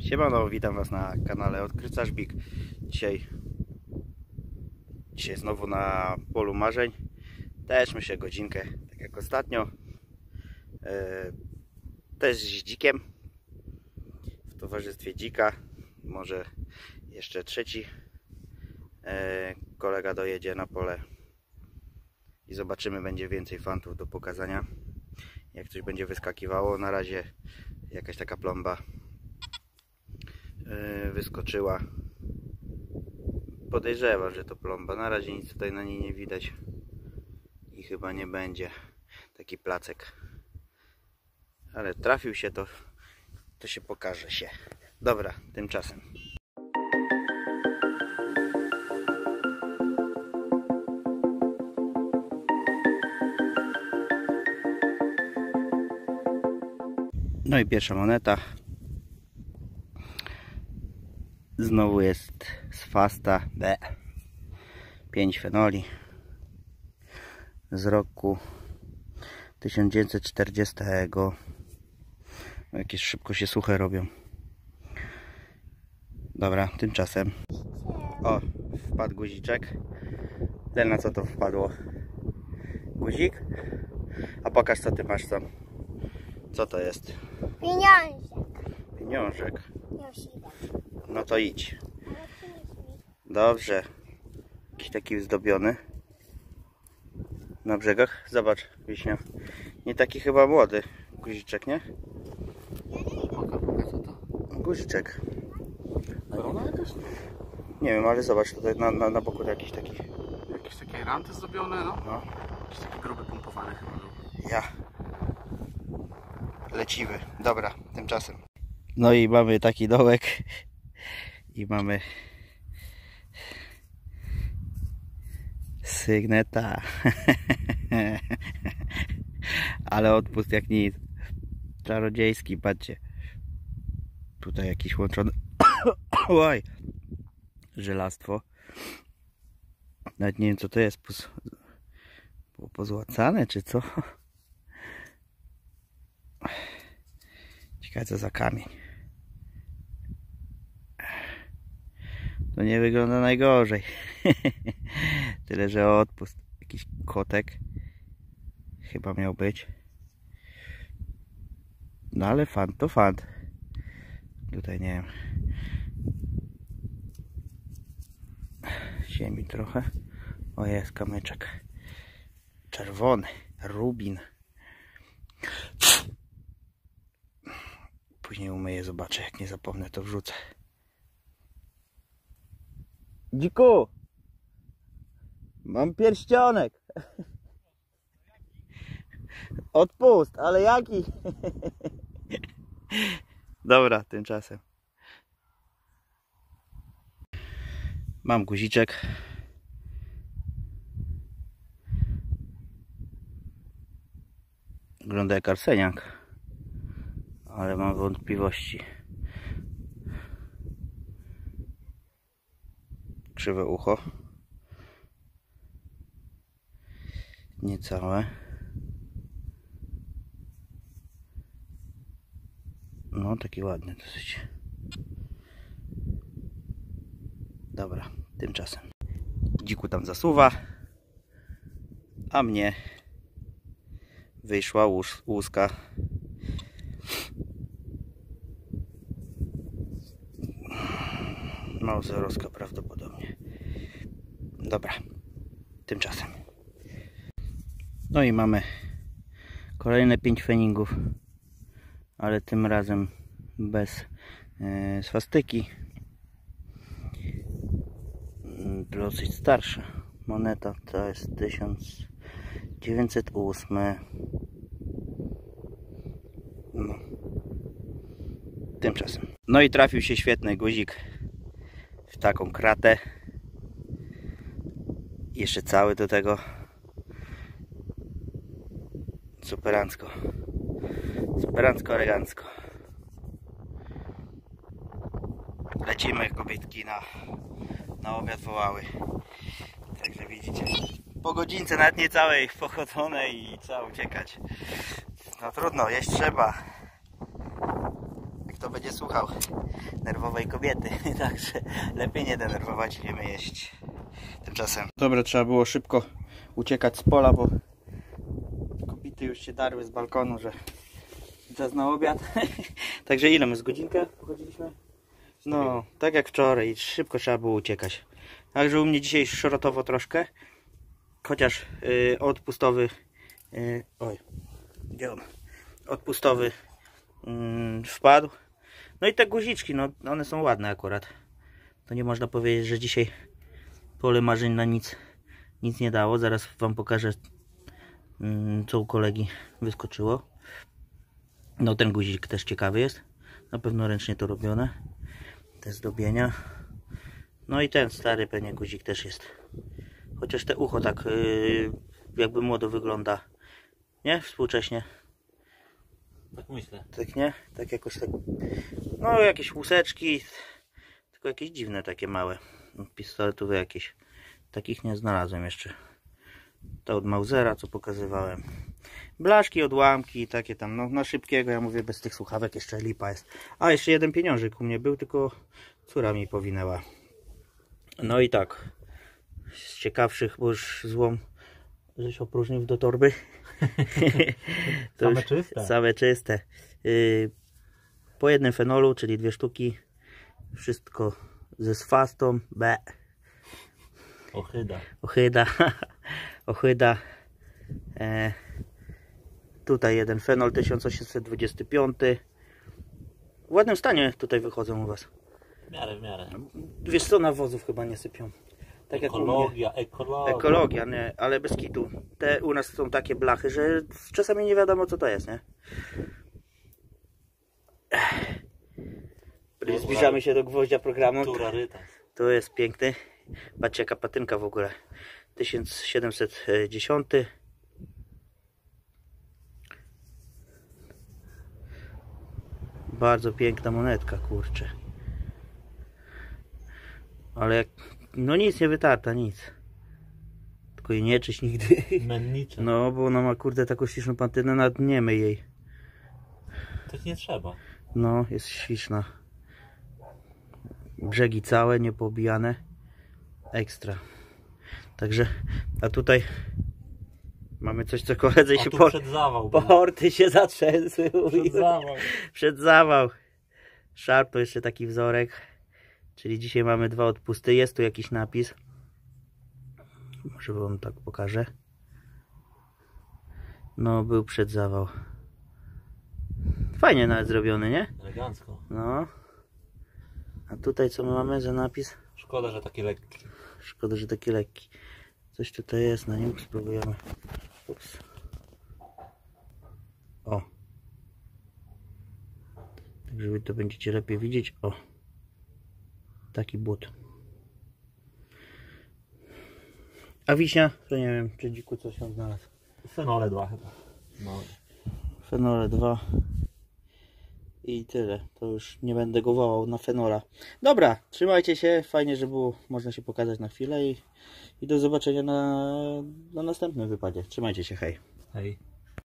Siemano, witam Was na kanale Odkrywca Big. Dzisiaj znowu na polu marzeń. Też myślę godzinkę, tak jak ostatnio. Też z dzikiem. W towarzystwie dzika. Może jeszcze trzeci kolega dojedzie na pole. I zobaczymy, będzie więcej fantów do pokazania. Jak coś będzie wyskakiwało. Na razie jakaś taka plomba wyskoczyła. Podejrzewam, że to plomba. Na razie nic tutaj na niej nie widać i chyba nie będzie taki placek, ale trafił się, to się pokaże się. Dobra, tymczasem no i pierwsza moneta. Znowu jest z Fasta 5 fenoli z roku 1940. Jakieś szybko się suche robią. Dobra, tymczasem o, wpadł guziczek. Na co to wpadło? Guzik? A pokaż, co ty masz tam. Co to jest? Pieniążek. Pieniążek. No to idź. Dobrze. Jakiś taki zdobiony. Na brzegach. Zobacz, wiśnia. Nie taki chyba młody guziczek, nie? Pokaż co to. Guziczek. Korona jakaś? Nie wiem, ale zobacz tutaj na boku jakiś taki. Jakieś takie ranty zdobione, no? No. Jakiś taki gruby pompowany chyba był. Ja. Leciwy. Dobra, tymczasem. No i mamy taki dołek. I mamy sygneta. Ale odpust jak nic. Czarodziejski, patrzcie. Tutaj jakiś łączony oj, żelastwo. Nawet nie wiem, co to jest. Pozłacane czy co? Ciekawe, co za kamień. To nie wygląda najgorzej. Tyle, że odpust. Jakiś kotek chyba miał być. No ale fant to fant. Tutaj nie wiem. Ziemi trochę. O, jest kamyczek. Czerwony. Rubin. Później umyję, zobaczę. Jak nie zapomnę, to wrzucę. Dziku! Mam pierścionek. Odpust, ale jaki? Dobra, tymczasem. Mam guziczek. Wygląda jak arseniak, ale mam wątpliwości. Krzywe ucho. Niecałe. No, taki ładny dosyć. Dobra, tymczasem. Dziku tam zasuwa, a mnie wyszła łuska. Mauserowska prawdopodobnie. Dobra, tymczasem. No i mamy kolejne 5 feningów, ale tym razem bez swastyki. Dosyć starsza moneta, to jest 1908. No. Tymczasem. No i trafił się świetny guzik w taką kratę. Jeszcze cały do tego. Superancko. Superancko, elegancko. Lecimy, kobietki, na obiad wołały. Także widzicie, po godzince nawet nie całej pochodzonej i trzeba uciekać. No trudno, jeść trzeba. Jak to będzie słuchał. nerwowej kobiety, także lepiej nie denerwować, idziemy jeść tymczasem. Dobra, trzeba było szybko uciekać z pola, bo kobiety już się darły z balkonu, że czas na obiad. Także ile my z godzinkę pochodziliśmy? No, tak jak wczoraj, szybko trzeba było uciekać. Także u mnie dzisiaj szrotowo troszkę, chociaż odpustowy, oj, gdzie on? Odpustowy wpadł. No i te guziczki, no one są ładne akurat. To nie można powiedzieć, że dzisiaj pole marzeń na nic nie dało. Zaraz wam pokażę, co u kolegi wyskoczyło. No ten guzik też ciekawy jest. Na pewno ręcznie to robione. Te zdobienia. No i ten stary pewnie guzik też jest. Chociaż te ucho tak jakby młodo wygląda. Nie? Współcześnie. Tak myślę. Tak nie? Tak jakoś tak. No jakieś łuseczki. Tylko jakieś dziwne takie małe. Pistoletowe jakieś. Takich nie znalazłem jeszcze. To od Mausera, co pokazywałem. Blaszki, odłamki, takie tam, no na szybkiego, ja mówię, bez tych słuchawek jeszcze lipa jest. A, jeszcze jeden pieniążek u mnie był, tylko córa mi powinęła. No i tak, z ciekawszych, bo już złom żeś opróżnił do torby. Same czyste. Same czyste. Po jednym fenolu, czyli 2 sztuki. Wszystko ze swastą. Ochyda. Tutaj jeden fenol 1825. W ładnym stanie tutaj wychodzą u was. W miarę. 200 nawozów chyba nie sypią. Tak Ekologia. Ekologia, nie, ale bez kitu. Te u nas są takie blachy, że czasami nie wiadomo co to jest, nie? Zbliżamy się do gwoździa programu. To jest piękny. Patrzcie jaka patynka w ogóle. 1710. Bardzo piękna monetka, kurczę. Ale jak... no nic nie wytarta, nic. Tylko jej nie czyść nigdy. Mennicze. No, bo ona ma kurde taką śliczną patynę, nawet nie myj jej. To nie trzeba. No, jest śliczna. Brzegi całe, niepoobijane. Ekstra. Także, a tutaj mamy coś, co koledze się porty się zatrzęsły. Przed zawał. Szarp to jeszcze taki wzorek. Czyli dzisiaj mamy 2 odpusty. Jest tu jakiś napis. Może wam tak pokażę. No, był przed zawał. Fajnie nawet zrobiony, nie? Elegancko. No. A tutaj co my mamy za napis? Szkoda, że taki lekki. Szkoda, że taki lekki. Coś tutaj jest na nim, spróbujemy. Ups. O. Tak, żeby to będziecie lepiej widzieć. O. Taki but. A wiśnia? To nie wiem, czy dziku coś się znalazł. Fenole 2 chyba. No. Fenole 2. I tyle. To już nie będę go wołał na fenola. Dobra, trzymajcie się. Fajnie, że było można się pokazać na chwilę i do zobaczenia na następnym wypadzie. Trzymajcie się, hej. Hej.